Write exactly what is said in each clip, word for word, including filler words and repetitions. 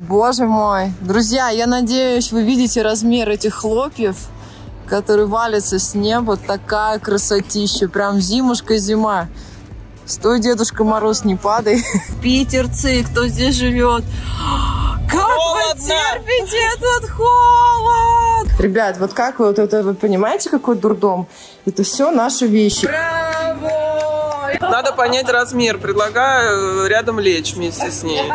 Боже мой. Друзья, я надеюсь, вы видите размер этих хлопьев, которые валятся с неба. Такая красотища. Прям зимушка зима. Стой, Дедушка Мороз, не падай. Питерцы, кто здесь живет? Как холодно. Вы терпите этот холод? Ребят, вот как вы, вот это, вы понимаете, какой дурдом? Это все наши вещи. Браво! Надо понять размер. Предлагаю рядом лечь вместе с ней.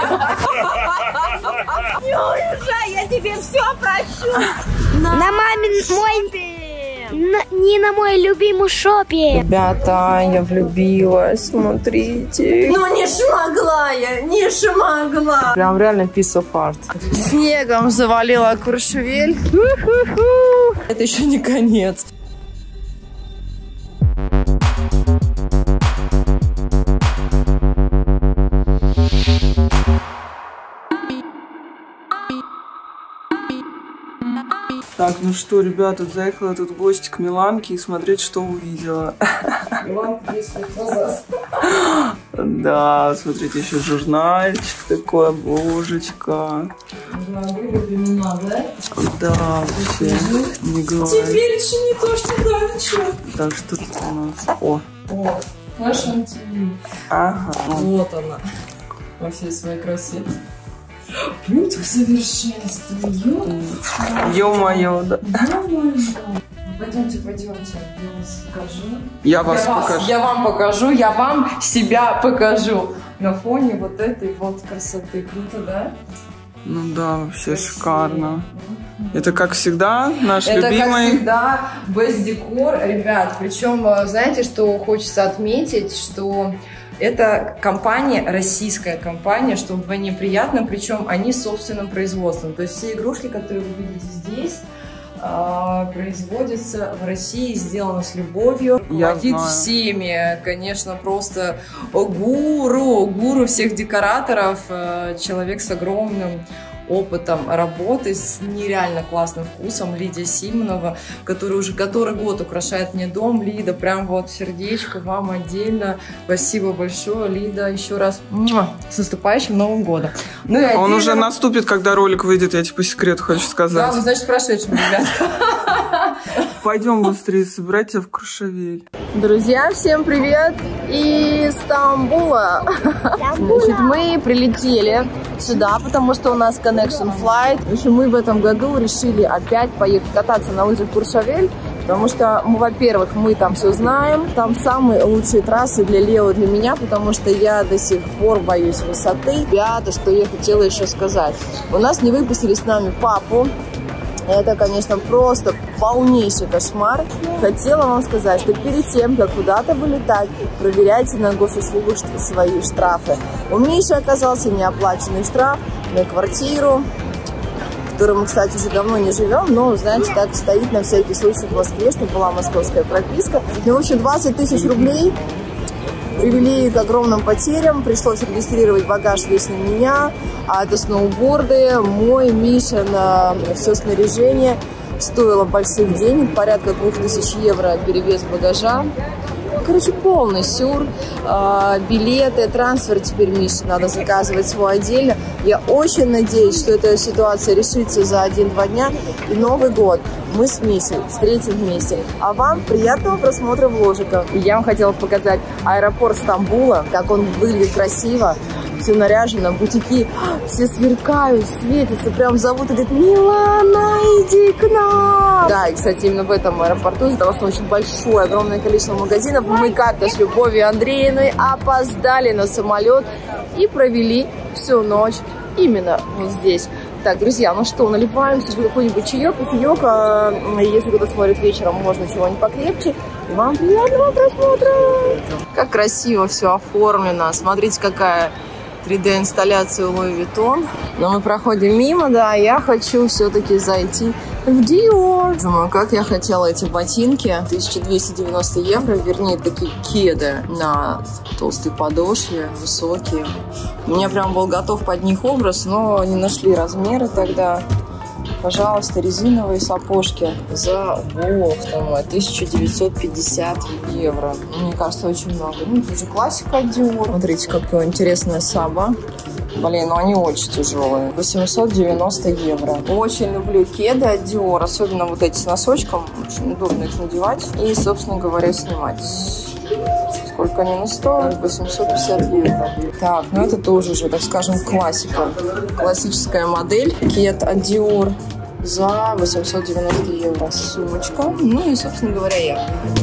Не уезжай, я тебе все прощу. На мамин мой... На, не на мой любимый шопе. Ребята, я влюбилась, смотрите. Ну не шмогла я, не шмогла. Прям реально piece of art. Снегом завалила Куршевель. Это еще не конец. Так, ну что, ребята, заехала тут в гости к Миланке и смотреть, что увидела. Миланка есть глаза. Да, смотрите, еще журнальчик такой, божечка. Времена, да? Да, вообще, не говори. Теперь еще не то, что давеча. Так, что тут у нас? О. О, Fashion ти ви. Ага. Вот она. Во всей своей красе. Путь к совершенству. Ё-моё, да. Ё-моё. Пойдемте, пойдемте. Я вас покажу. Я вас я покажу. Вас, я вам покажу, я вам себя покажу. На фоне вот этой вот красоты. Круто, да? Ну да, вообще красиво. Шикарно. Это, как всегда, наш Это, любимый... Это, как всегда, Best Decor, ребят. Причем, знаете, что хочется отметить, что... Это компания, российская компания, что вдвойне приятно, причем они собственным производством. То есть все игрушки, которые вы видите здесь, производятся в России, сделаны с любовью. Руководит всеми, конечно, просто гуру, гуру всех декораторов, человек с огромным опытом работы, с нереально классным вкусом, Лидия Симонова, которая уже который год украшает мне дом. Лида, прям вот сердечко вам отдельно. Спасибо большое, Лида, еще раз с наступающим Новым годом. Ну, и отдельно... Он уже наступит, когда ролик выйдет, я тебе по секрету хочу сказать. Да, ну, значит, прошедшим, ребят. Пойдем быстрее собирать тебя в Куршевель. Друзья, всем привет из Стамбула. Значит, мы прилетели сюда, потому что у нас connection flight. В общем, мы в этом году решили опять поехать кататься на лыжах в Куршевель, потому что, мы, во-первых, мы там все знаем, там самые лучшие трассы для Лео и для меня, потому что я до сих пор боюсь высоты. Ребята, что я хотела еще сказать. У нас не выпустили с нами папу. Это, конечно, просто полнейший кошмар. Хотела вам сказать, что перед тем, как куда-то вылетать, проверяйте на госуслугах свои штрафы. У Миши оказался неоплаченный штраф на квартиру, в которой мы, кстати, уже давно не живем, но, знаете, так стоит на всякий случай в Москве, чтобы была московская прописка. Ну, в общем, двадцать тысяч рублей привели к огромным потерям, пришлось регистрировать багаж весь на меня, а это сноуборды, мой, Миша, на все снаряжение, стоило больших денег, порядка двух тысяч евро перевес багажа. Короче, полный сюр, билеты, трансфер теперь Мише надо заказывать свой отдельно. Я очень надеюсь, что эта ситуация решится за один-два дня, и Новый год мы с Мишей встретим вместе. А вам приятного просмотра вложика. Я вам хотела показать аэропорт Стамбула, как он выглядит красиво, все наряжено, бутики, все сверкают, светятся, прям зовут и говорят: Милана, иди к нам. Да, и, кстати, именно в этом аэропорту, из-за того, что очень большое, огромное количество магазинов, мы как-то с Любовью Андреевной опоздали на самолет и провели всю ночь именно вот здесь. Так, друзья, ну что, наливаем себе какой-нибудь чаек, кофеек, а если кто-то смотрит вечером, можно чего-нибудь покрепче. И вам приятного просмотра! Как красиво все оформлено. Смотрите, какая три дэ-инсталляция у Луи Виттон. Но мы проходим мимо, да, я хочу все-таки зайти в Диор. Думаю, как я хотела эти ботинки. тысяча двести девяносто евро, вернее, такие кеды на толстой подошве, высокие. У меня прям был готов под них образ, но не нашли размеры тогда. Пожалуйста, резиновые сапожки за бог там, тысяча девятьсот пятьдесят евро. Мне кажется, очень много. Ну, это же классика от Dior. Смотрите, какая интересная Саба. Блин, ну они очень тяжелые. восемьсот девяносто евро. Очень люблю кеды от Dior, особенно вот эти с носочком. Очень удобно их надевать и, собственно говоря, снимать. Сколько они стоят? восемьсот пятьдесят евро. Так, ну это тоже уже, так скажем, классика. Классическая модель. Кед от Dior за восемьсот девяносто евро. Сумочка. Ну и, собственно говоря, я.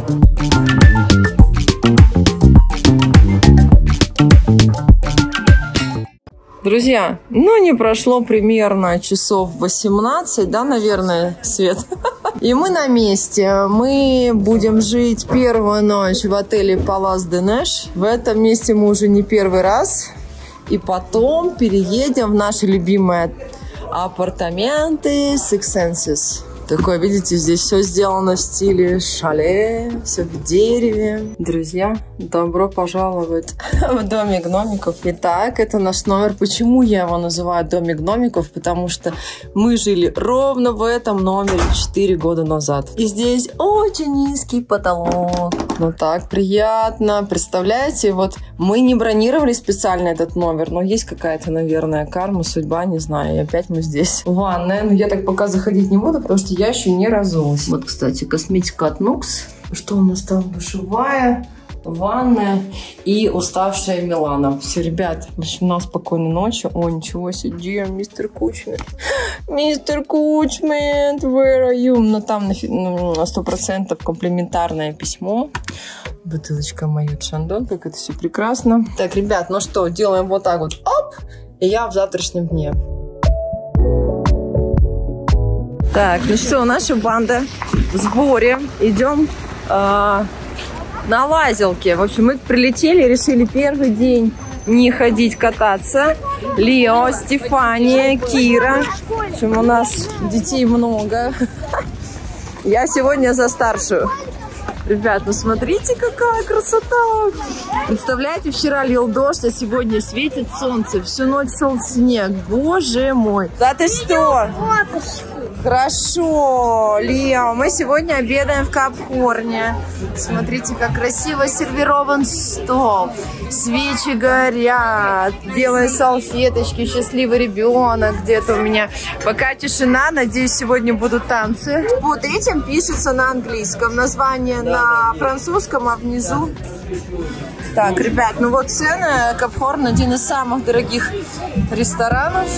Друзья, ну не прошло примерно часов восемнадцать, да, наверное, Свет? И мы на месте. Мы будем жить первую ночь в отеле Палас де Неш. В этом месте мы уже не первый раз. И потом переедем в наши любимые апартаменты Six Senses. Такое, видите, здесь все сделано в стиле шале, все в дереве. Друзья, добро пожаловать в домик гномиков. Итак, это наш номер. Почему я его называю домик гномиков? Потому что мы жили ровно в этом номере четыре года назад. И здесь очень низкий потолок. Ну так приятно. Представляете, вот мы не бронировали специально этот номер, но есть какая-то, наверное, карма, судьба, не знаю. И опять мы здесь. Ванная. Ну, я так пока заходить не буду, потому что я еще не разулась. Вот, кстати, косметика от Нукс. Что у нас там? Душевая, ванная и уставшая Милана. Все, ребят, в общем, на спокойной ночи. О, ничего себе, мистер Кучмент. Мистер Кучмент, where are you? Ну, там на сто процентов комплиментарное письмо. Бутылочка Майот Шандон, как это все прекрасно. Так, ребят, ну что, делаем вот так вот. Оп! И я в завтрашнем дне. Так, ну что, наша банда в сборе. Идем э, на лазилке. В общем, мы прилетели, решили первый день не ходить кататься. Лео, Стефания, Кира. В общем, у нас детей много. Я сегодня за старшую. Ребят, ну смотрите, какая красота! Представляете, вчера лил дождь, а сегодня светит солнце. Всю ночь шел снег. Боже мой! Да ты что? Хорошо, Лео, мы сегодня обедаем в Кап-Хорне. Смотрите, как красиво сервирован стол. Свечи горят, белые салфеточки, счастливый ребенок где-то у меня. Пока тишина, надеюсь, сегодня будут танцы. Под этим пишется на английском название, на французском, а внизу. Так, ребят, ну вот цены. Кап-Хорн один из самых дорогих ресторанов.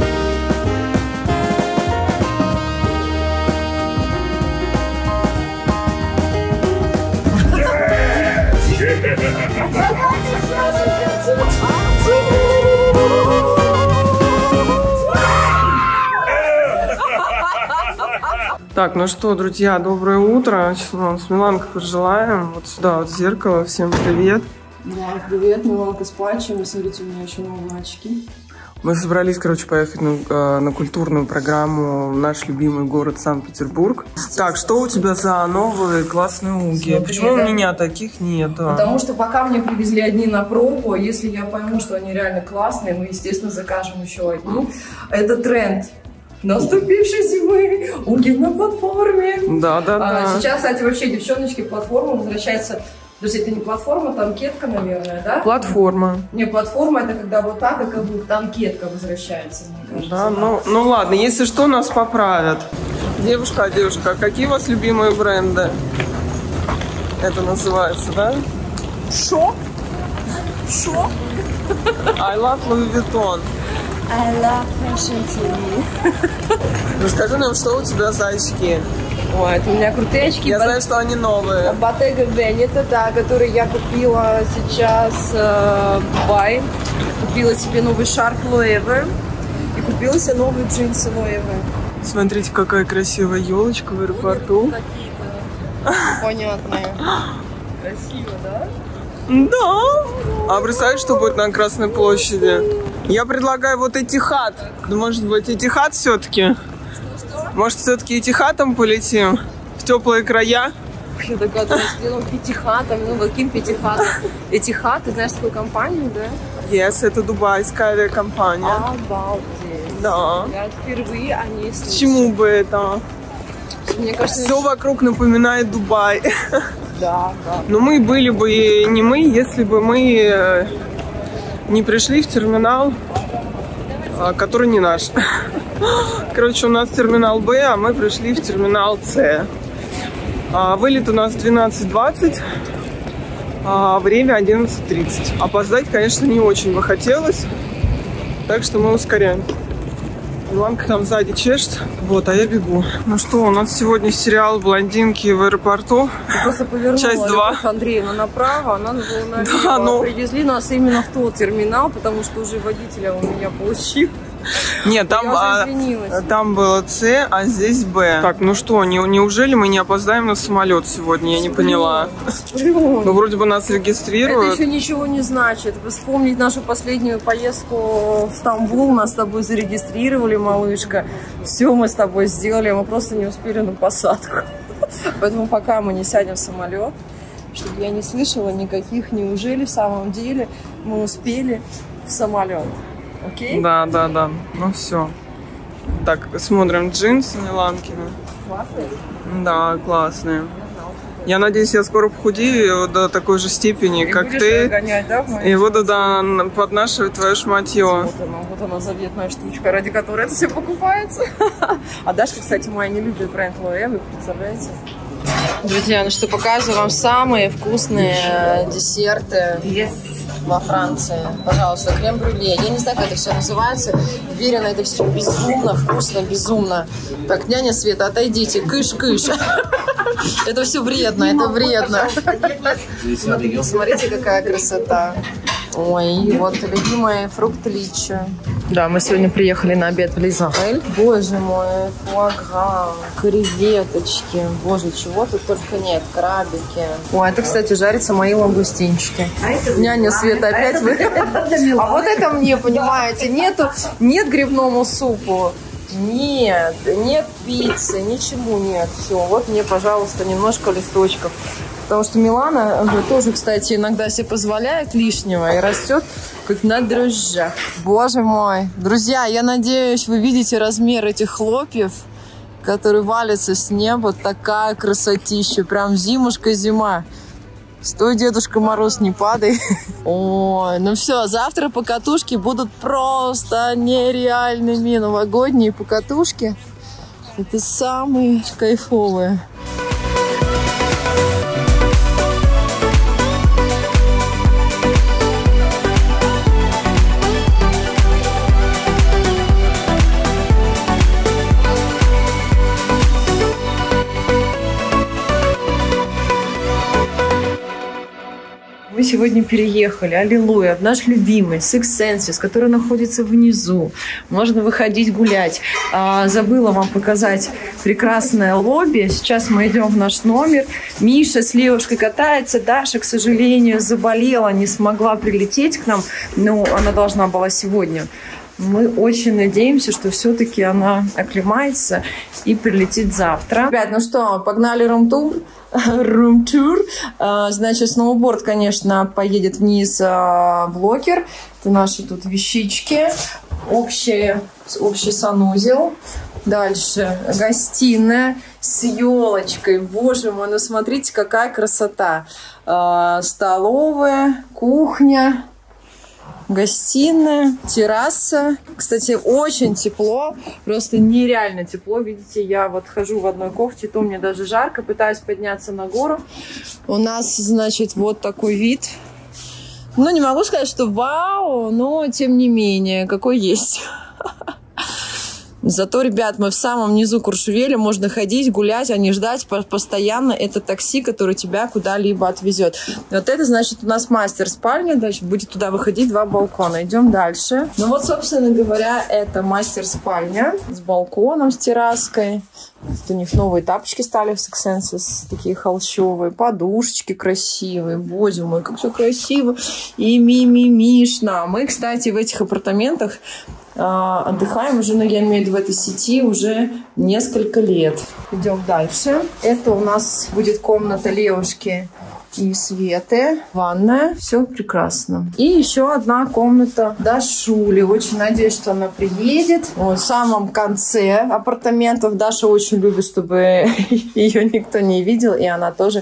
Так, ну что, друзья, доброе утро. Сейчас мы вам с Миланкой пожелаем. Вот сюда вот в зеркало. Всем привет. Да, привет, Миланка с патчем. Смотрите, у меня еще новые очки. Мы собрались, короче, поехать на, на культурную программу в наш любимый город Санкт-Петербург. Так, что у тебя за новые классные уги? Почему у меня таких нет? Потому что пока мне привезли одни на пробу, если я пойму, что они реально классные, мы, естественно, закажем еще одни. Это тренд наступившей зимы, уги на платформе. Да, да, да. А, сейчас, кстати, вообще девчоночки, платформа возвращается. То есть это не платформа, танкетка, наверное, да? Платформа. Не, платформа это когда вот так, и как бы танкетка возвращается, мне кажется. Да, ну, ну ладно, если что, нас поправят. Девушка, девушка, какие у вас любимые бренды? Это называется, да? Шо? Шо? I love Louis Vuitton. I love Fashion ти ви. Расскажи нам, что у тебя за очки? Ой, это у меня крутые очки. Я знаю, что они новые. Bottega Veneta, да, которые я купила сейчас э, в Дубае. Купила себе новый шарф Лоэве и купила себе новые джинсы Лоэве. Смотрите, какая красивая елочка в аэропорту. Какие-то понятные. Красиво, да? Да. А представляешь, что будет на Красной площади? Я предлагаю вот Этихад. Да, может быть, Этихад все-таки? Может, все-таки Этихадом полетим в теплые края? Я догадываюсь, делом Этихадом. Ну, каким Этихадом? Этихад, ты знаешь такую компанию, да? Yes, это дубайская авиакомпания. Обалдеть. Да. Я впервые о ней слышу. Почему бы это? Мне кажется, все вокруг напоминает Дубай. Да, да. Но мы были бы не мы, если бы мы не пришли в терминал который не наш. Короче, у нас терминал Б, а мы пришли в терминал С. Вылет у нас двенадцать двадцать, а время одиннадцать тридцать. Опоздать, конечно, не очень бы хотелось, так что мы ускоряем. Иванка там сзади чешет, вот, а я бегу. Ну что, у нас сегодня сериал «Блондинки в аэропорту». Ты просто повернула часть два. Андреевна направо, она было налево. Да, но... Привезли нас именно в тот терминал, потому что уже водителя у меня получил. Нет, там, а, там было С, а здесь Б. Так, ну что, не, неужели мы не опоздаем на самолет сегодня? Я не поняла. Ну, вроде бы нас регистрируют. Это еще ничего не значит. Вспомнить нашу последнюю поездку в Стамбул. Нас с тобой зарегистрировали, малышка. Все мы с тобой сделали, мы просто не успели на посадку. Поэтому пока мы не сядем в самолет, чтобы я не слышала никаких «неужели в самом деле мы успели в самолет». Окей? Да, да, да. Ну все. Так, смотрим джинсы Миланкины. Классные? Да, классные. Я надеюсь, я скоро похудею до такой же степени, и как ты. Гонять, да, и буду, да, поднашивать твое шматье. Вот она, вот она заветная штучка, ради которой это все покупается. А Дашка, кстати, моя не любит бренд Лоэ, вы представляете? Друзья, ну что, показываю вам самые вкусные десерты yes. во Франции. Пожалуйста, крем-брюле. Я не знаю, как это все называется. Уверена, это все безумно вкусно, безумно. Так, няня Света, отойдите. Кыш-кыш. Это все вредно, это вредно. Смотрите, какая красота. Ой, вот любимый фрукт личи. Да, мы сегодня приехали на обед в Лизаэль. Боже мой, фуагра, креветочки. Боже, чего тут только нет. Крабики. Ой, это, кстати, жарятся мои лангустинчики. Няня Света опять вы. А вот это мне, понимаете, нету, нет грибному супу. Нет, нет пиццы, ничего нет. Все, вот мне, пожалуйста, немножко листочков. Потому что Милана тоже, кстати, иногда себе позволяет лишнего и растет как на дрожжах. Боже мой. Друзья, я надеюсь, вы видите размер этих хлопьев, которые валятся с неба. Такая красотища. Прям зимушка-зима. Стой, Дедушка Мороз, не падай. Ой, ну все, завтра покатушки будут просто нереальными. Новогодние покатушки. Это самые кайфовые. Мы сегодня переехали, аллилуйя, в наш любимый Six Senses, который находится внизу. Можно выходить гулять. А, забыла вам показать прекрасное лобби. Сейчас мы идем в наш номер. Миша с Левушкой катается. Даша, к сожалению, заболела, не смогла прилететь к нам. Но она должна была сегодня. Мы очень надеемся, что все-таки она оклемается и прилетит завтра. Ребят, ну что, погнали рум-тур. Рум-тур. Значит, сноуборд, конечно, поедет вниз в локер. Это наши тут вещички. Общий, общий санузел. Дальше гостиная с елочкой. Боже мой, ну смотрите, какая красота. Столовая, кухня. Гостиная, терраса. Кстати, очень тепло, просто нереально тепло. Видите, я вот хожу в одной кофте, то мне даже жарко, пытаюсь подняться на гору. У нас, значит, вот такой вид. Ну, не могу сказать, что вау, но тем не менее, какой есть. Зато, ребят, мы в самом низу Куршевеля, можно ходить, гулять, а не ждать постоянно это такси, которое тебя куда-либо отвезет. Вот это, значит, у нас мастер-спальня, дальше будет туда выходить два балкона. Идем дальше. Ну вот, собственно говоря, это мастер-спальня с балконом, с терраской. Вот у них новые тапочки стали в Six Senses, такие холщовые, подушечки красивые. Боже мой, как все красиво и мимимишно. Мы, кстати, в этих апартаментах отдыхаем уже, но я имею в виду в этой сети уже несколько лет. Идем дальше. Это у нас будет комната Левушки и Светы. Ванная. Все прекрасно. И еще одна комната Дашули. Очень надеюсь, что она приедет. Вот, в самом конце апартаментов. Даша очень любит, чтобы ее никто не видел. И она тоже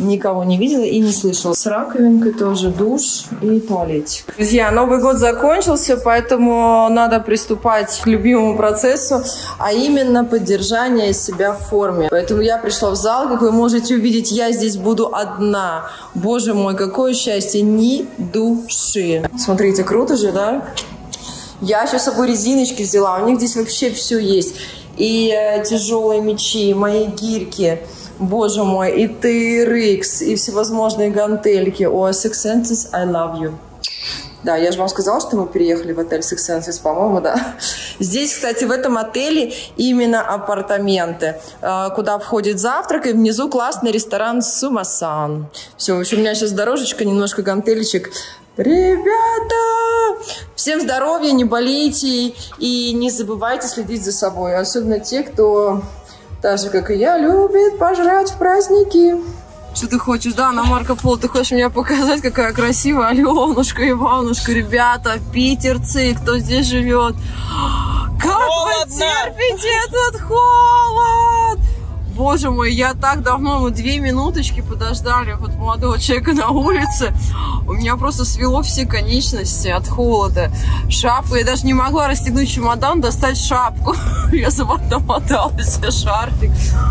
никого не видела и не слышала. С раковинкой тоже душ и туалетик. Друзья, Новый год закончился, поэтому надо приступать к любимому процессу, а именно поддержание себя в форме. Поэтому я пришла в зал, как вы можете увидеть, я здесь буду одна. Боже мой, какое счастье, ни души. Смотрите, круто же, да? Я еще с собой резиночки взяла, у них здесь вообще все есть. И э, тяжелые мечи, и мои гирьки, боже мой, и ти эр икс, и всевозможные гантельки. О, Six Senses, I love you. Да, я же вам сказала, что мы переехали в отель Six Senses, по-моему, да. Здесь, кстати, в этом отеле именно апартаменты, куда входит завтрак, и внизу классный ресторан Сумасан. Все, в общем, у меня сейчас дорожечка, немножко гантелечек. Ребята! Всем здоровья, не болейте и не забывайте следить за собой. Особенно те, кто, так же, как и я, любит пожрать в праздники. Что ты хочешь? Да, на Марко Поло. Ты хочешь мне показать, какая красивая Аленушка, Иванушка. Ребята, питерцы, кто здесь живет. Как вы терпите этот холод? Боже мой, я так давно, мы две минуточки подождали вот молодого человека на улице. У меня просто свело все конечности от холода. Шапку, я даже не могла расстегнуть чемодан, достать шапку. Я замотала себе шарфик.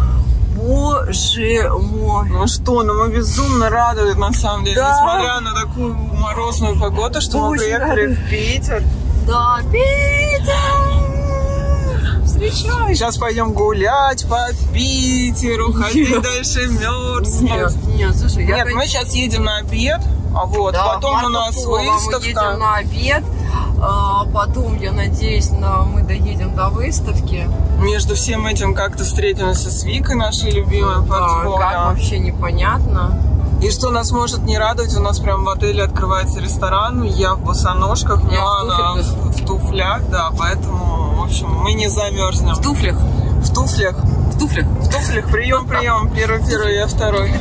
Боже мой. Ну что, ну мы безумно рады, на самом деле, да. Несмотря на такую морозную погоду, что очень мы приехали рады. В Питер. Да, Питер! Встречай. Сейчас пойдем гулять по Питеру, ходить дальше мерзнуть. Нет, нет, слушай, Нет, я мы сейчас едем на обед, а вот, да, потом у нас выставка. Мы едем на обед, а потом, я надеюсь, на, мы доедем до выставки. Между всем этим как-то встретимся с Викой, нашей любимой, да, портфолио. Как вообще непонятно. И что нас может не радовать, у нас прям в отеле открывается ресторан, я в босоножках, Милана в, в туфлях, да, поэтому, в общем, мы не замерзнем. В туфлях? В туфлях. В туфлях? В туфлях, прием, прием, первый, первый, я второй.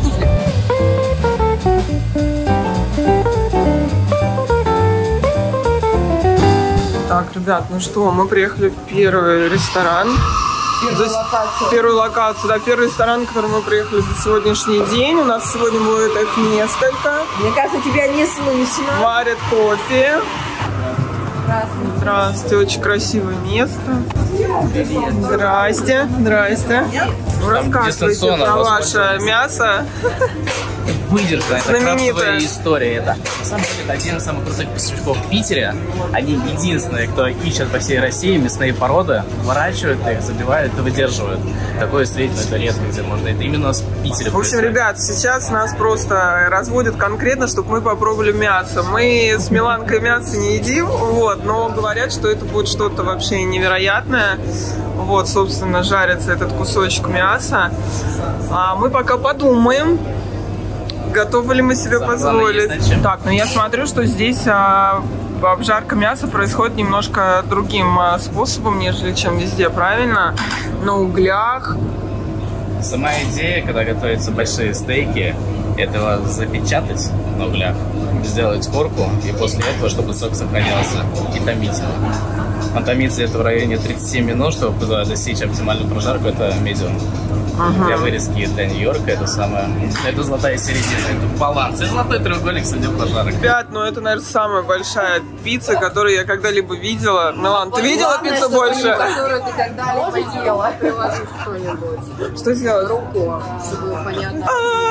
Так, ребят, ну что, мы приехали в первый ресторан. Первую за локацию. Первую локацию, да, первый ресторан, в который мы приехали за сегодняшний день. У нас сегодня будет их несколько. Мне кажется, тебя не слышно. Варят кофе. Здравствуйте. Здравствуйте, очень красивое место. Здрасте, здрасте. Ну, рассказывайте про ваше мясо. Выдержка, это крафтовая история. Это, на самом деле, это один из самых крутых поставщиков в Питере. Они единственные, кто ищет по всей России мясные породы, выращивают их, забивают и выдерживают. Такое встретить, это редко где можно. Это именно с Питера. В общем, ребят, сейчас нас просто разводят конкретно, чтобы мы попробовали мясо. Мы с Миланкой мясо не едим, вот, но говорят, что это будет что-то вообще невероятное. Вот, собственно, жарится этот кусочек мяса. А мы пока подумаем, готовы ли мы себе позволить. Так, ну я смотрю, что здесь а, обжарка мяса происходит немножко другим а, способом, нежели чем везде, правильно? На углях. Сама идея, когда готовятся большие стейки, это запечатать на углях, сделать корку, и после этого, чтобы сок сохранялся, и томить его. Он томится это в районе тридцати минут, чтобы достичь оптимальную прожарку, это медиум. Uh-huh. Для вырезки для Нью-Йорка это самое, это золотая середина, это баланс, это золотой треугольник среди прожарок. Ребят, ну это, наверное, самая большая пицца, которую я когда-либо видела. Милан, ты видела пиццу больше? Которую ты когда-либо ела. Приложить кто-нибудь. Что сделать? Руку, чтобы было понятно.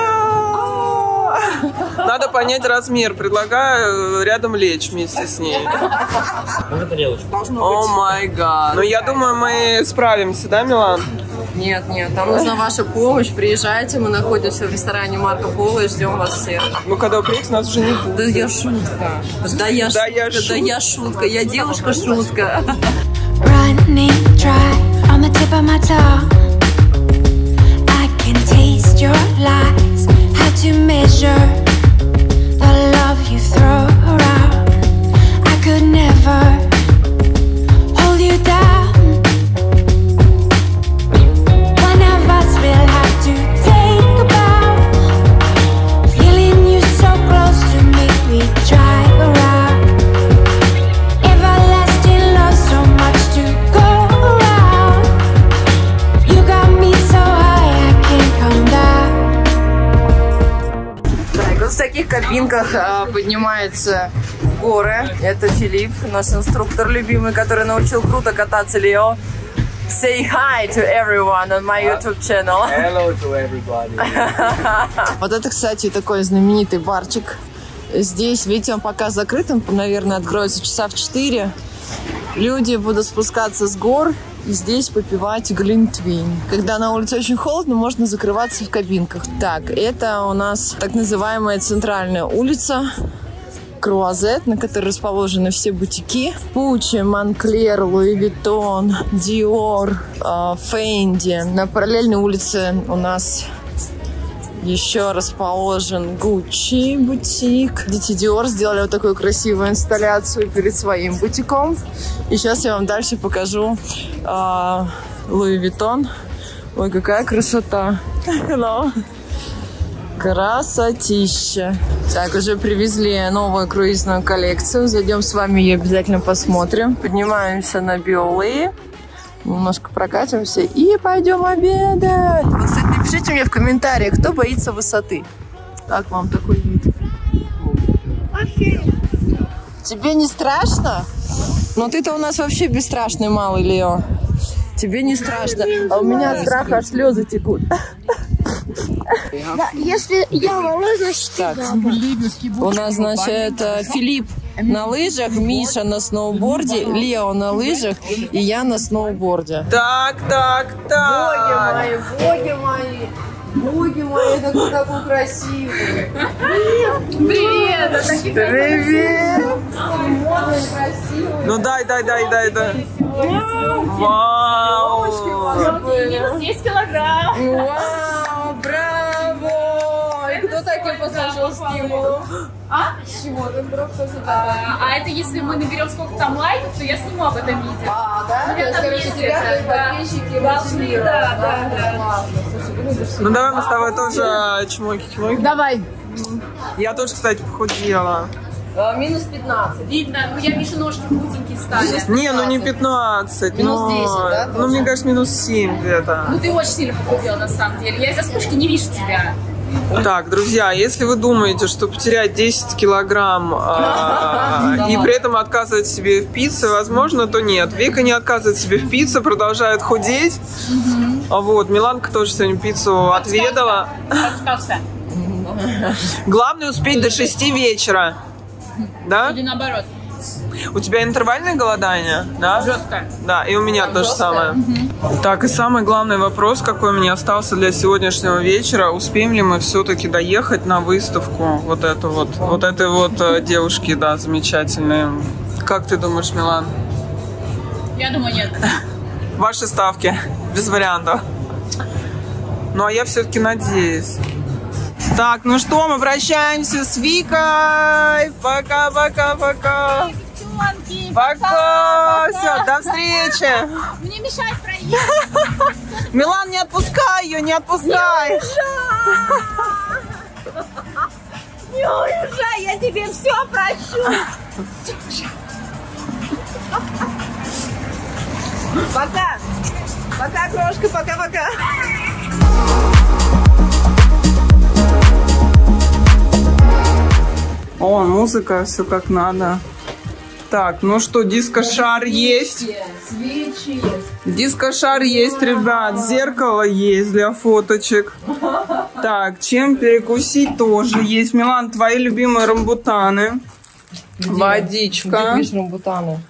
Надо понять размер. Предлагаю рядом лечь вместе с ней. О май гад. Но я думаю, мы справимся, да, Милан? Нет, нет, нам нужна ваша помощь. Приезжайте, мы находимся в ресторане Марко Поло и ждем вас всех. Ну, когда вы приедете, нас уже не будет. Да я шутка. Да я да шутка, я шутка. Да я шутка. Я девушка-шутка. кабинках а, поднимается в горы. Это Филипп, наш инструктор любимый, который научил круто кататься Лео. Say hi to everyone on my YouTube channel. Hello to everybody. Вот это, кстати, такой знаменитый барчик. Здесь, видите, он пока закрыт, он, наверное, откроется часа в четыре. Люди будут спускаться с гор и здесь попивать глинтвейн. Когда на улице очень холодно, можно закрываться в кабинках. Так, это у нас так называемая центральная улица Круазет, на которой расположены все бутики. Пуччи, Монклер, Луи Виттон, Диор, Фенди. На параллельной улице у нас еще расположен Гуччи бутик. Дети Диор сделали вот такую красивую инсталляцию перед своим бутиком. И сейчас я вам дальше покажу э, Луи Виттон. Ой, какая красота! Hello. Красотища. Так, уже привезли новую круизную коллекцию. Зайдем с вами, ее обязательно посмотрим. Поднимаемся на Биолей. Немножко прокатимся и пойдем обедать. Вот, кстати, напишите мне в комментариях, кто боится высоты. Как вам такой вид? Тебе не страшно? Но ты-то у нас вообще бесстрашный малый, Лео. Тебе не страшно. А у меня от страха аж слезы текут. Да, если я волну, значит так, у нас, значит, Филипп на лыжах, Миша на сноуборде, Лео на лыжах и я на сноуборде. Так, так, так. Боги мои, боги мои, боги мои, это кто такой красивый. Привет! Это такие Привет! Ну дай, дай, дай, дай, дай. Вау! минус десять килограмм. Вау, браво! И кто таким послушал стимулу? А? С чего? Ты вдруг кто а, а это если мы наберем сколько там лайков, то я сниму об этом видео. А, да? У меня там есть тебя это, да. подписчики Должны, да, да, да. Ну давай мы с тобой тоже чмоки-чмоки. Давай. Я тоже, кстати, похудела. Минус пятнадцать. Видно, ну я вижу, ножки худенькие стали. Не, ну не пятнадцать, Минус но... десять, да, Ну, тоже? мне кажется, минус семь где-то. Ну ты очень сильно похудела на самом деле. Я из-за вспышки не вижу тебя. Так, друзья, если вы думаете, что потерять десять килограмм а, и при этом отказывать себе в пицце, возможно, то нет. Вика не отказывает себе в пицце, продолжает худеть. А вот, Миланка тоже сегодня пиццу отведала. Главное успеть до шести вечера. Да? Или наоборот. У тебя интервальное голодание? Да? Жесткое. Да, и у меня то же самое. Так, и самый главный вопрос, какой у меня остался для сегодняшнего вечера. Успеем ли мы все-таки доехать на выставку вот эту вот, вот этой вот э, девушки, да, замечательной. Как ты думаешь, Милан? Я думаю, нет. Ваши ставки. Без вариантов. Ну, а я все-таки надеюсь. Так, ну что, мы прощаемся с Викой. Пока-пока-пока. Пока. Все, до встречи. Мне мешает проехать. Милан, не отпускай ее, не отпускай. Не уезжай, я тебе все прощу. Пока. Пока, крошка, пока-пока. О, музыка, все как надо. Так, ну что, диско-шар есть? Свечи. Диско-шар есть, ребят. Зеркало есть для фоточек. Так, чем перекусить тоже есть. Милан, твои любимые рамбутаны. Водичка. Где рамбутаны?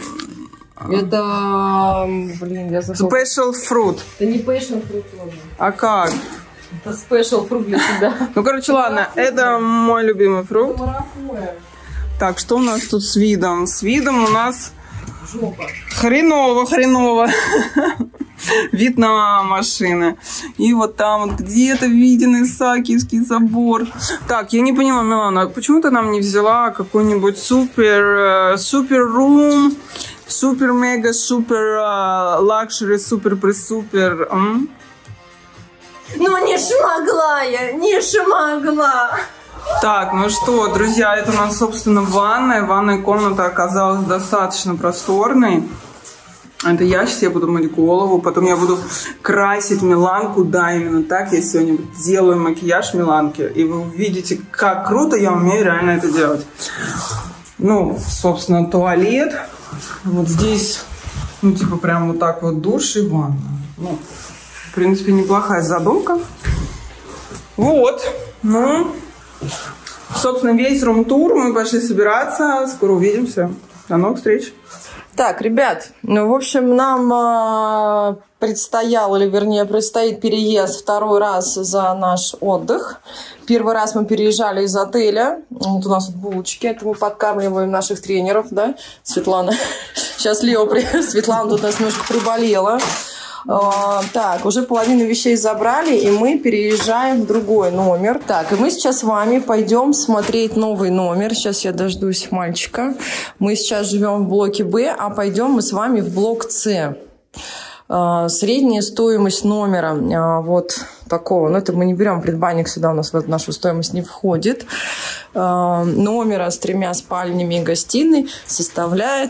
Это, блин, я забыла. Special fruit. Это не passion fruit тоже. А как? Это special fruit для тебя. Ну, короче, ладно, это мой любимый фрукт. Так, что у нас тут с видом? С видом у нас Жопа. хреново, хреново. Вид на машины. И вот там вот где-то виден Исаакиевский собор. Так, я не поняла, Милана, почему ты нам не взяла какой-нибудь супер, супер рум, супер мега, супер лакшери, супер пресупер? Ну не смогла я, не смогла. Так, ну что, друзья, это у нас, собственно, ванная. Ванная комната оказалась достаточно просторной. Это я сейчас я буду мыть голову, потом я буду красить Миланку. Да, именно так я сегодня делаю макияж Миланки. И вы увидите, как круто я умею реально это делать. Ну, собственно, туалет. Вот здесь, ну, типа, прям вот так вот душ и ванна. Ну, в принципе, неплохая задумка. Вот. Ну, собственно, весь рум-тур. Мы пошли собираться. Скоро увидимся. До новых встреч. Так, ребят, ну, в общем, нам э, предстоял, или вернее, предстоит переезд второй раз за наш отдых. Первый раз мы переезжали из отеля. Вот у нас тут булочки, это мы подкармливаем наших тренеров, да, Светлана? Сейчас Лео, Светлана тут у нас немножко приболела. А, так, уже половину вещей забрали, и мы переезжаем в другой номер. Так, и мы сейчас с вами пойдем смотреть новый номер. Сейчас я дождусь мальчика. Мы сейчас живем в блоке Б, а пойдем мы с вами в блок С. А, средняя стоимость номера а, вот такого, но это мы не берем предбанник сюда, у нас в нашу стоимость не входит. А, номера с тремя спальнями и гостиной составляет...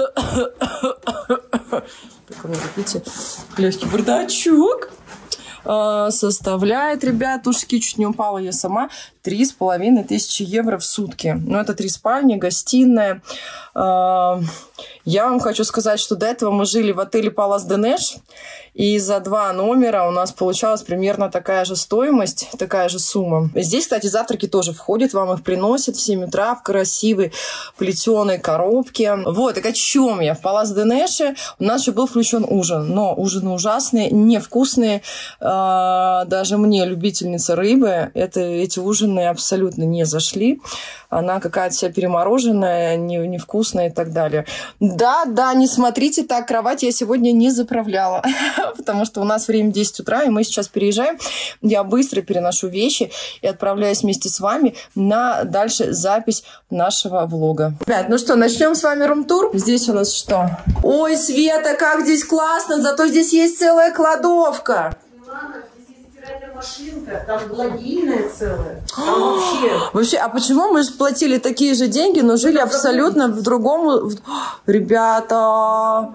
Так, у меня, видите, легкий бардачок. А, составляет, ребятушки, чуть не упала я сама, три с половиной тысячи евро в сутки. Ну, это три спальни, гостиная. А, я вам хочу сказать, что до этого мы жили в отеле Палас де Неш, и за два номера у нас получалась примерно такая же стоимость, такая же сумма. Здесь, кстати, завтраки тоже входят, вам их приносят в семь утра в красивой плетеной коробке. Вот, так о чем я? В Палас де Неше у нас еще был включен ужин, но ужины ужасные, невкусные. Даже мне, любительница рыбы, это, эти ужины абсолютно не зашли. Она какая-то вся перемороженная, невкусная и так далее. Да, да, не смотрите так, кровать я сегодня не заправляла, потому что у нас время десять утра, и мы сейчас переезжаем. Я быстро переношу вещи и отправляюсь вместе с вами на дальше запись нашего влога. Ребят, ну что, начнем с вами рум-тур. Здесь у нас что? Ой, Света, как здесь классно, зато здесь есть целая кладовка. Машинка, там гладильная целая. Там вообще... Вообще, а почему мы же платили такие же деньги, но жили абсолютно в другом... Ребята,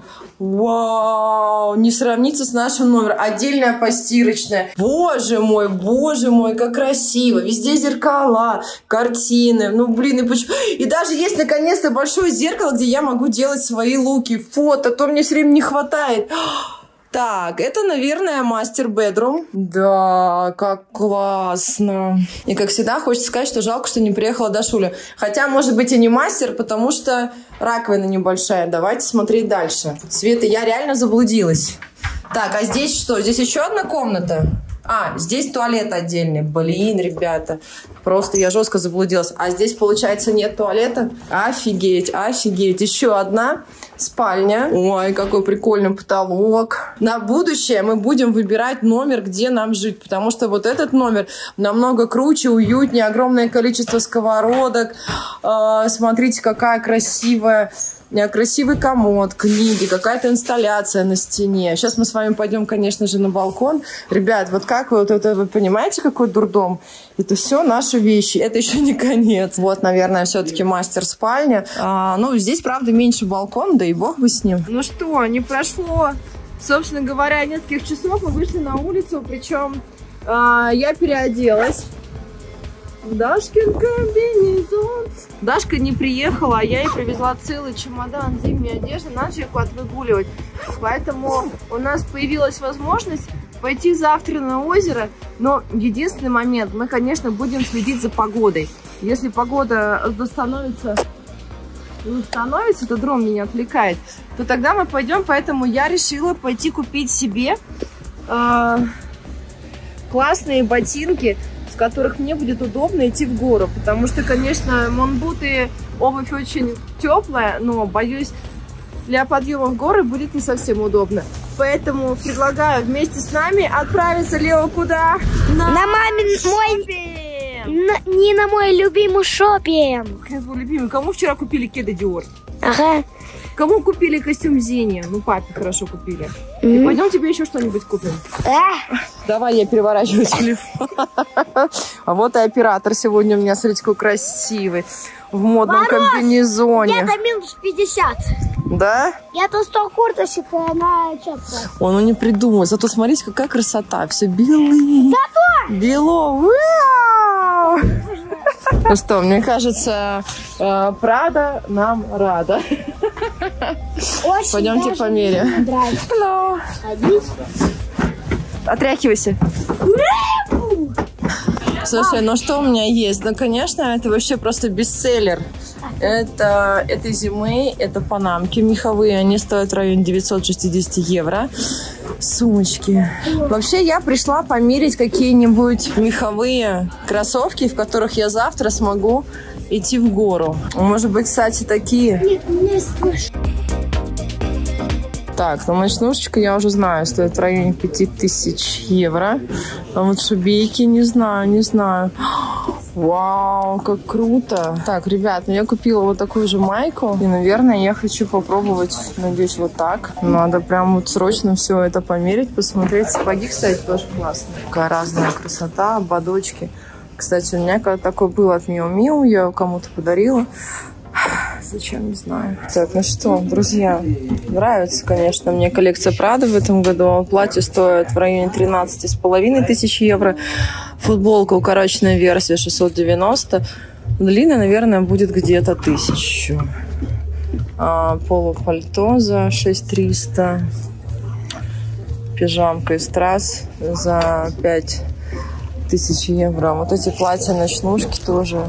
вау, не сравнится с нашим номером. Отдельная постирочная. Боже мой, боже мой, как красиво. Везде зеркала, картины. Ну, блин, и почему... И даже есть, наконец-то, большое зеркало, где я могу делать свои луки, фото. То мне все время не хватает. Так, это, наверное, мастер-бедрум. Да, как классно. И, как всегда, хочется сказать, что жалко, что не приехала Дашуля. Хотя, может быть, и не мастер, потому что раковина небольшая. Давайте смотреть дальше. Света, я реально заблудилась. Так, а здесь что? Здесь еще одна комната? А, здесь туалет отдельный. Блин, ребята, просто я жестко заблудилась. А здесь, получается, нет туалета? Офигеть, офигеть. Еще одна спальня. Ой, какой прикольный потолок. На будущее мы будем выбирать номер, где нам жить, потому что вот этот номер намного круче, уютнее, огромное количество сковородок. Э, смотрите, какая красивая... Красивый комод, книги, какая-то инсталляция на стене. Сейчас мы с вами пойдем, конечно же, на балкон. Ребят, вот как вы, вот это, вы понимаете, какой дурдом? Это все наши вещи. Это еще не конец. Вот, наверное, все-таки мастер-спальня. А, ну, здесь, правда, меньше балкон, да и бог бы с ним. Ну что, не прошло, собственно говоря, нескольких часов. Мы вышли на улицу, причем а, я переоделась. Дашкин комбинезон. Дашка не приехала, а я ей привезла целый чемодан зимней одежды на реку отвыгуливать. Поэтому у нас появилась возможность пойти завтра на озеро. Но единственный момент, мы, конечно, будем следить за погодой. Если погода становится, становится, то дрон меня отвлекает, то тогда мы пойдем. Поэтому я решила пойти купить себе э, классные ботинки, в которых мне будет удобно идти в гору, потому что, конечно, монбуты, обувь очень теплая, но, боюсь, для подъема в горы будет не совсем удобно. Поэтому предлагаю вместе с нами отправиться, Лео, куда? На, на мамин мой... На, не на мой любимый шопинг. Какой твой любимый? Кому вчера купили кеды Диор? Ага. Кому купили костюм Зени? Ну, папе хорошо купили. Mm-hmm. И пойдем тебе еще что-нибудь купим. Ah. Давай я переворачиваю телефон. А вот и оператор сегодня у меня, смотрите, какой красивый. В модном Мороз! комбинезоне. Где-то минус пятьдесят. Да? Я тут сто курточек, и она четко. Он ну не придумал. Зато смотрите, какая красота. Все белые. Зато! Бело. Вау! Ну что, мне кажется, Прада нам рада. Очень Пойдемте померяем. Hello. Отряхивайся. Слушай, ну что у меня есть? Ну, конечно, это вообще просто бестселлер. Это этой зимы, это панамки меховые. Они стоят в районе девятьсот шестьдесят евро. Сумочки. Вообще, я пришла померить какие-нибудь меховые кроссовки, в которых я завтра смогу идти в гору. Может быть, кстати, такие. Нет, у меня есть тоже. Так, ну ночнушечка, я уже знаю, стоит в районе пяти тысяч евро. А вот шубейки, не знаю, не знаю. Вау, как круто. Так, ребят, ну я купила вот такую же майку. И, наверное, я хочу попробовать, надеюсь, вот так. Надо прям вот срочно все это померить, посмотреть. Сапоги, кстати, тоже классные. Такая разная красота, ободочки. Кстати, у меня такой был от Миу Миу, я его кому-то подарила. Зачем, не знаю. Так, ну что, друзья, нравится, конечно, мне коллекция Прада в этом году. Платье стоит в районе тринадцати с половиной тысяч евро. Футболка укороченная версия шестьсот девяносто. Длинная, наверное, будет где-то тысячу. А, полупальто за шесть тысяч триста. Пижамка из страз за пять тысяч евро. Вот эти платья-ночнушки тоже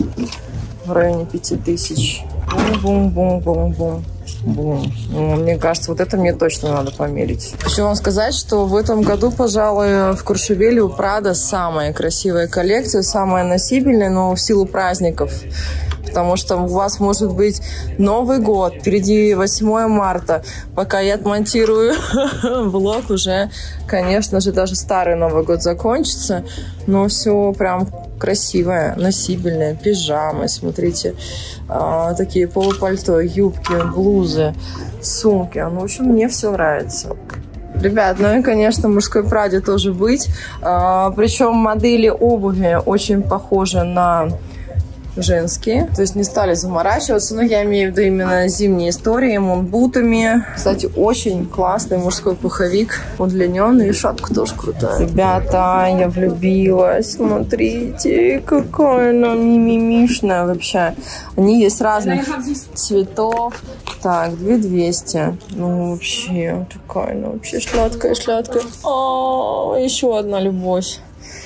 в районе пяти тысяч. Бум-бум-бум-бум-бум. Бум. Ну, мне кажется, вот это мне точно надо померить. Хочу вам сказать, что в этом году, пожалуй, в Куршевеле у Прада самая красивая коллекция, самая носибельная, но в силу праздников. Потому что у вас может быть Новый год, впереди восьмое марта. Пока я отмонтирую влог, уже, конечно же, даже старый Новый год закончится. Но все прям красивое, носибельное, пижамы, смотрите, а, такие полупальто, юбки, блузы, сумки. Ну, в общем, мне все нравится. Ребят, ну и, конечно, в мужской Праде тоже быть. А, причем модели обуви очень похожи на женские, то есть не стали заморачиваться, но я имею в виду именно зимние истории, мунбутами. Кстати, очень классный мужской пуховик, удлиненный, и шапка тоже крутая. Ребята, я влюбилась, смотрите, какая она мимимишная вообще. Они есть разных цветов. Так, две тысячи двести. Ну, вообще, такая, ну, вообще сладкая, сладкая. О, еще одна любовь.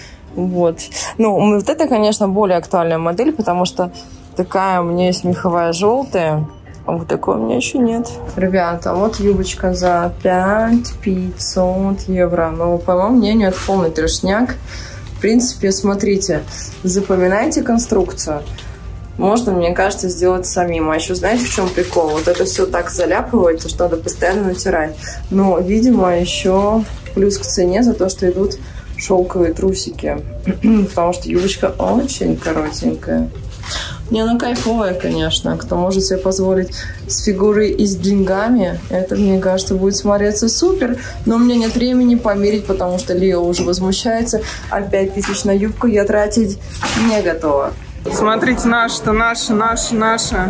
Вот. Ну, вот это, конечно, более актуальная модель, потому что такая у меня есть меховая желтая, а вот такой у меня еще нет. Ребята, вот юбочка за пять тысяч пятьсот евро. Но, по моему мнению, это полный трешняк. В принципе, смотрите, запоминайте конструкцию. Можно, мне кажется, сделать самим. А еще знаете, в чем прикол? Вот это все так заляпывается, что надо постоянно натирать. Но, видимо, еще плюс к цене за то, что идут шелковые трусики, потому что юбочка очень коротенькая. Не, ну кайфовая, конечно. Кто может себе позволить с фигурой и с деньгами, это, мне кажется, будет смотреться супер. Но у меня нет времени померить, потому что Лео уже возмущается. А пять тысяч на юбку я тратить не готова. Смотрите, наша-то, наша, наша, наша.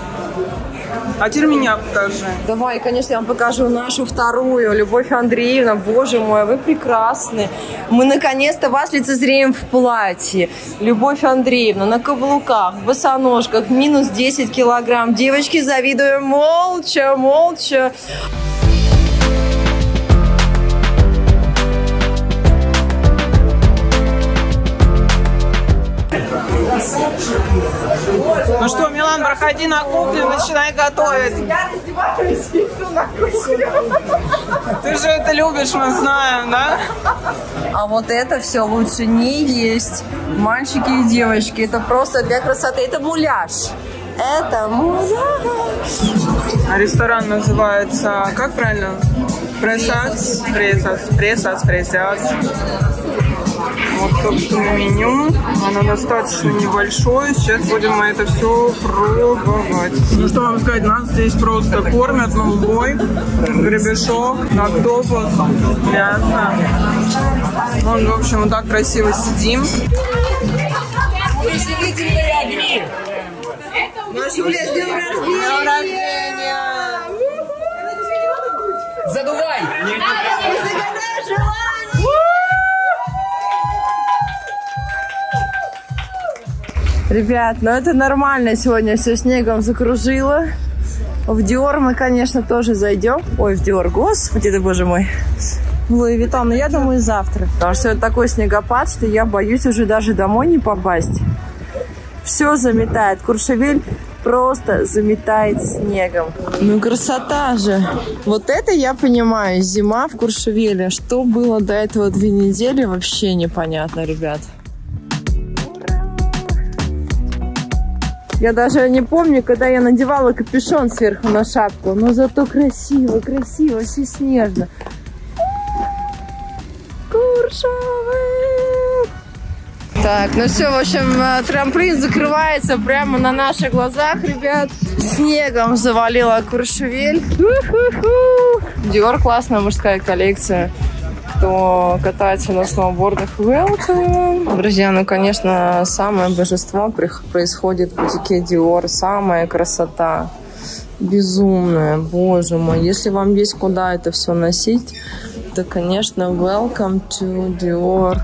А теперь меня покажи. Давай, конечно, я вам покажу нашу вторую. Любовь Андреевна, боже мой, вы прекрасны. Мы наконец-то вас лицезреем в платье. Любовь Андреевна на каблуках, в босоножках, минус десять килограмм. Девочки, завидуем молча, молча. Ну что, Милан, проходи на кухню, начинай готовить. Я раздеваюсь и иду на кухню. Ты же это любишь, мы знаем, да? А вот это все лучше не есть. Мальчики и девочки, это просто для красоты. Это муляж. Это муляж. А ресторан называется, как правильно? Пресас. Пресас. Пресас. Пресас. Вот, собственно, меню. Оно достаточно небольшое. Сейчас будем мы это все пробовать. Ну, что вам сказать, нас здесь просто кормят на убой. Гребешок, октопус, мясо. Вон, в общем, вот так красиво сидим. Наша Юля, с днем рождения! С днем рождения! задувай! Ребят, ну это нормально, сегодня все снегом закружило. В Диор мы, конечно, тоже зайдем. Ой, в Диор, господи ты, боже мой. В Луи Виттон, но я думаю, завтра. Потому что это такой снегопад, что я боюсь уже даже домой не попасть. Все заметает. Куршевель просто заметает снегом. Ну красота же. Вот это я понимаю. Зима в Куршевеле. Что было до этого две недели, вообще непонятно, ребят. Я даже не помню, когда я надевала капюшон сверху на шапку. Но зато красиво, красиво, все снежно. Куршевель! Так, ну все, в общем, трамплин закрывается прямо на наших глазах, ребят. Снегом завалила Куршевель. Диор классная мужская коллекция. Кто катается на сноубордах, welcome. Друзья, ну, конечно, самое божество происходит в бутике Dior. Самая красота. Безумная, боже мой. Если вам есть куда это все носить, то, конечно, welcome to Dior.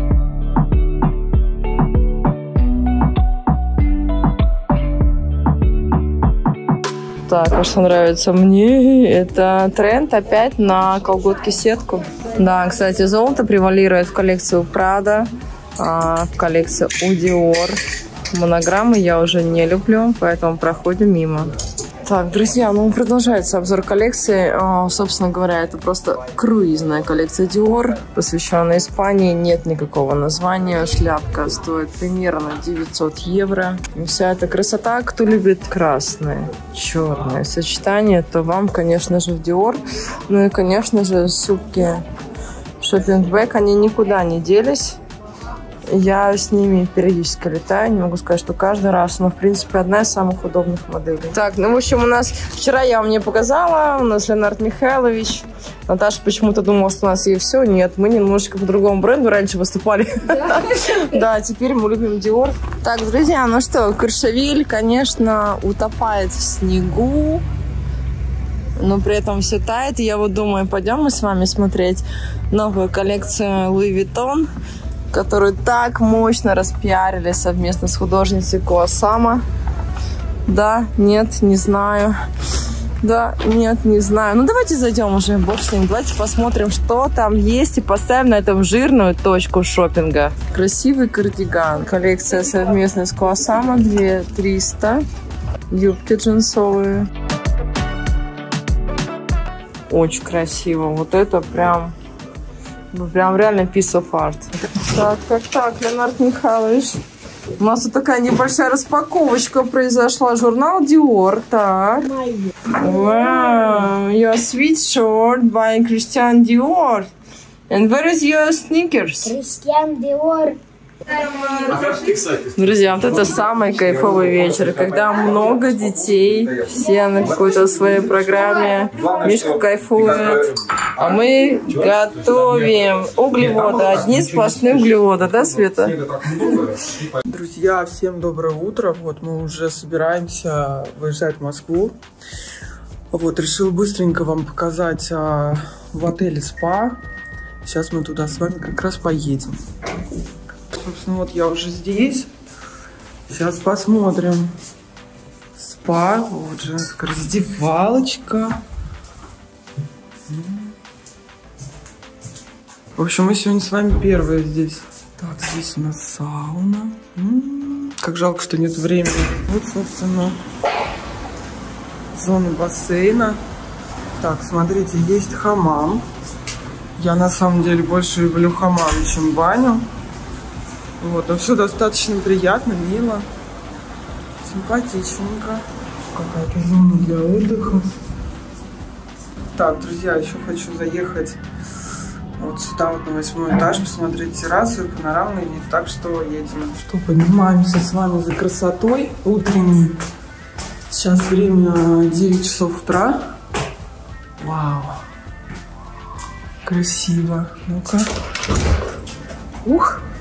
Так, а что нравится мне, это тренд опять на колготки-сетку. Да, кстати, золото превалирует в коллекцию Prada, а в коллекцию у Dior. Монограммы я уже не люблю, поэтому проходим мимо. Так, друзья, ну продолжается обзор коллекции. Собственно говоря, это просто круизная коллекция Dior, посвященная Испании. Нет никакого названия. Шляпка стоит примерно девятьсот евро. И вся эта красота, кто любит красное, черное сочетание, то вам, конечно же, в Dior. Ну и, конечно же, сумки Shopping Bag, они никуда не делись. Я с ними периодически летаю. Не могу сказать, что каждый раз, но, в принципе, одна из самых удобных моделей. Так, ну, в общем, у нас... Вчера я вам не показала. У нас Леонард Михайлович. Наташа почему-то думала, что у нас есть все. Нет, мы немножечко по другому бренду раньше выступали. Да, теперь мы любим Dior. Так, друзья, ну что, Куршевель, конечно, утопает в снегу. Но при этом все тает. И я вот думаю, пойдем мы с вами смотреть новую коллекцию Луи Виттон, которую так мощно распиарили совместно с художницей Куосама. Да, нет, не знаю. Да, нет, не знаю. Ну, давайте зайдем уже, бог с ним. Давайте посмотрим, что там есть, и поставим на этом жирную точку шопинга. Красивый кардиган. Коллекция совместная с Куосама. две тысячи триста. Юбки джинсовые. Очень красиво. Вот это прям... Ну, прям реально piece of art. Так, так, так, Леонард Михайлович. У нас тут такая небольшая распаковочка произошла. Журнал Dior. Так. Wow, your sweatshirt by Christian Dior. And where is your sneakers? Christian Dior. Друзья, вот это самый кайфовый вечер, когда много детей, все на какой-то своей программе, Мишка кайфует, а мы готовим углеводы, одни сплошные углеводы, да, Света? Друзья, всем доброе утро. Вот мы уже собираемся выезжать в Москву. Вот, решил быстренько вам показать а, в отеле спа. Сейчас мы туда с вами как раз поедем. Собственно, вот я уже здесь. Сейчас посмотрим. Спа. Вот женская раздевалочка. В общем, мы сегодня с вами первые здесь. Так, здесь у нас сауна. М-м-м, как жалко, что нет времени. Вот, собственно, зона бассейна. Так, смотрите, есть хамам. Я на самом деле больше люблю хамам, чем баню. Вот, но все достаточно приятно, мило, симпатичненько. Какая-то зона для отдыха. Так, друзья, еще хочу заехать вот сюда, вот на восьмой этаж, посмотреть террасу и панорамный вид. Так что едем. Что, поднимаемся с вами за красотой утренней. Сейчас время девять часов утра. Вау. Красиво. Ну-ка. Ух.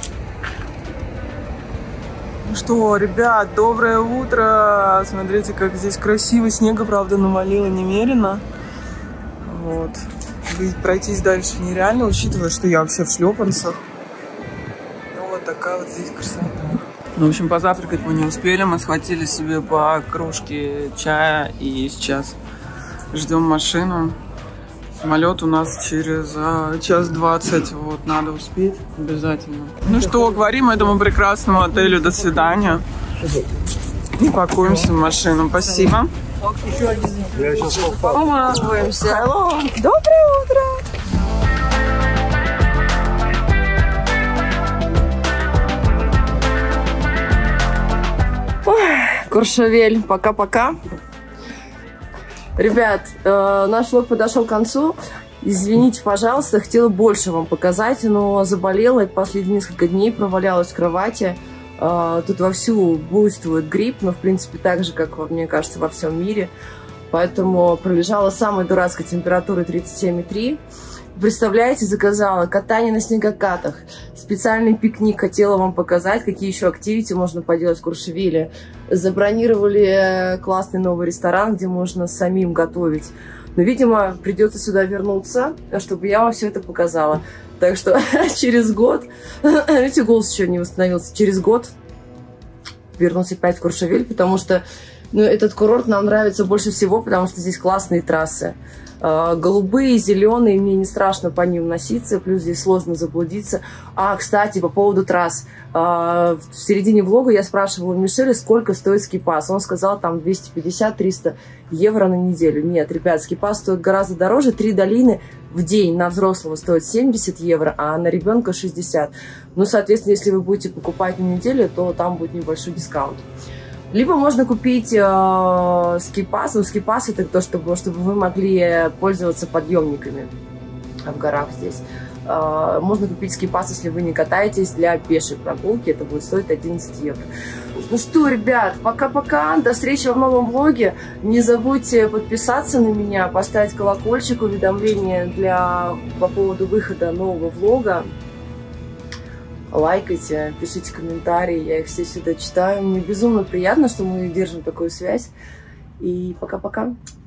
Ну что, ребят, доброе утро. Смотрите, как здесь красиво. Снега, правда, навалило немерено. Вот. Пройтись дальше нереально, учитывая, что я вообще в шлепанцах. Ну, вот такая вот здесь красота. Ну, в общем, позавтракать мы не успели. Мы схватили себе по кружке чая и сейчас ждем машину. Самолет у нас через а, час двадцать. Вот, надо успеть обязательно. Ну что, говорим этому прекрасному отелю до свидания. И пакуемся в машину. Спасибо. Помазываемся. Доброе утро! Куршавель, пока-пока. Ребят, э, наш влог подошел к концу. Извините, пожалуйста, хотела больше вам показать, но заболела последние несколько дней, провалялась в кровати. Э, тут вовсю буйствует грипп, но в принципе так же, как, мне кажется, во всем мире. Поэтому пролежала самой дурацкой температурой тридцать семь и три. Представляете, заказала катание на снегокатах, специальный пикник, хотела вам показать, какие еще активити можно поделать в Куршавеле. Забронировали классный новый ресторан, где можно самим готовить. Но, видимо, придется сюда вернуться, чтобы я вам все это показала. Так что через год, видите, голос еще не восстановился, через год вернусь опять в Куршавель, потому что ну, этот курорт нам нравится больше всего, потому что здесь классные трассы. Голубые, зеленые, мне не страшно по ним носиться, плюс здесь сложно заблудиться. А, кстати, по поводу трасс. В середине влога я спрашивала у Мишеля, сколько стоит скипас. Он сказал, там двести пятьдесят — триста евро на неделю. Нет, ребят, скипас стоит гораздо дороже. Три долины в день на взрослого стоит семьдесят евро, а на ребенка шестьдесят. Ну, соответственно, если вы будете покупать на неделю, то там будет небольшой дискаунт. Либо можно купить э, скипас. Ну, скипас это то, чтобы, чтобы вы могли пользоваться подъемниками в горах здесь. Э, можно купить скипас, если вы не катаетесь, для пешей прогулки. Это будет стоить одиннадцать евро. Ну что, ребят, пока-пока. До встречи в новом влоге. Не забудьте подписаться на меня, поставить колокольчик, уведомления для, по поводу выхода нового влога. Лайкайте, пишите комментарии, я их все всегда читаю. Мне безумно приятно, что мы держим такую связь. И пока-пока.